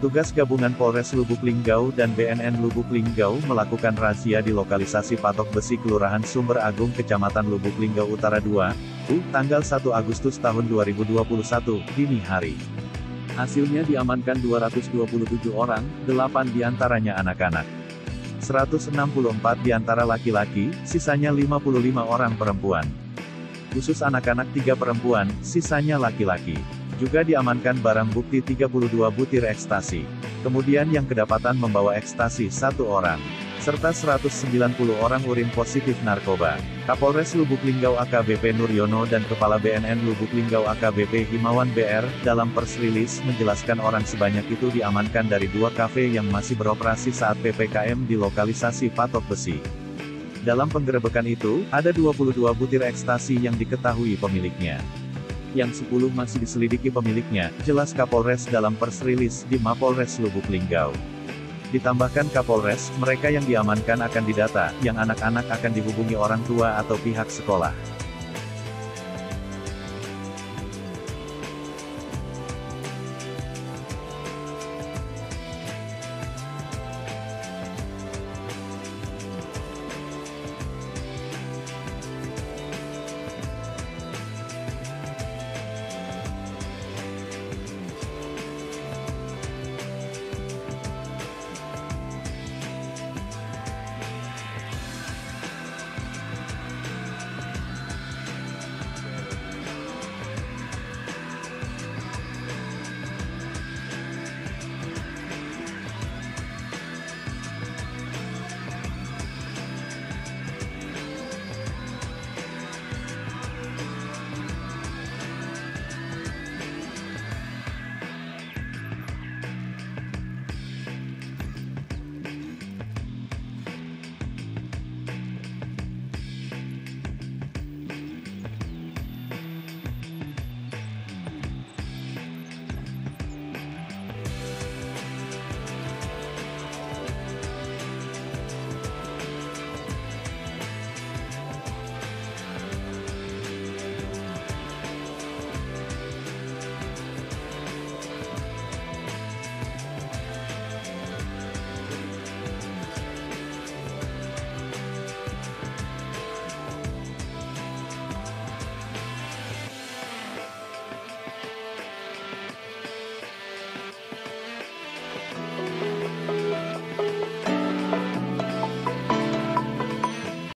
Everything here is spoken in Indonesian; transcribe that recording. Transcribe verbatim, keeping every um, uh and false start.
Petugas gabungan Polres Lubuk Linggau dan B N N Lubuk Linggau melakukan razia di lokalisasi Patok Besi Kelurahan Sumber Agung Kecamatan Lubuk Linggau Utara dua, U, tanggal satu Agustus tahun dua ribu dua puluh satu, dini hari. Hasilnya diamankan dua ratus dua puluh tujuh orang, delapan diantaranya anak-anak. seratus enam puluh empat diantara laki-laki, sisanya lima puluh lima orang perempuan. Khusus anak-anak tiga perempuan, sisanya laki-laki. Juga diamankan barang bukti tiga puluh dua butir ekstasi. Kemudian yang kedapatan membawa ekstasi satu orang. Serta seratus sembilan puluh orang urin positif narkoba. Kapolres Lubuk Linggau A K B P Nuryono dan Kepala B N N Lubuk Linggau A K B P Himawan B R, dalam pers rilis menjelaskan orang sebanyak itu diamankan dari dua kafe yang masih beroperasi saat P P K M di lokalisasi Patok Besi. Dalam penggerebekan itu, ada dua puluh dua butir ekstasi yang diketahui pemiliknya. Yang sepuluh masih diselidiki pemiliknya, jelas Kapolres dalam pers rilis di Mapolres Lubuk Linggau. Ditambahkan Kapolres, mereka yang diamankan akan didata, yang anak-anak akan dihubungi orang tua atau pihak sekolah.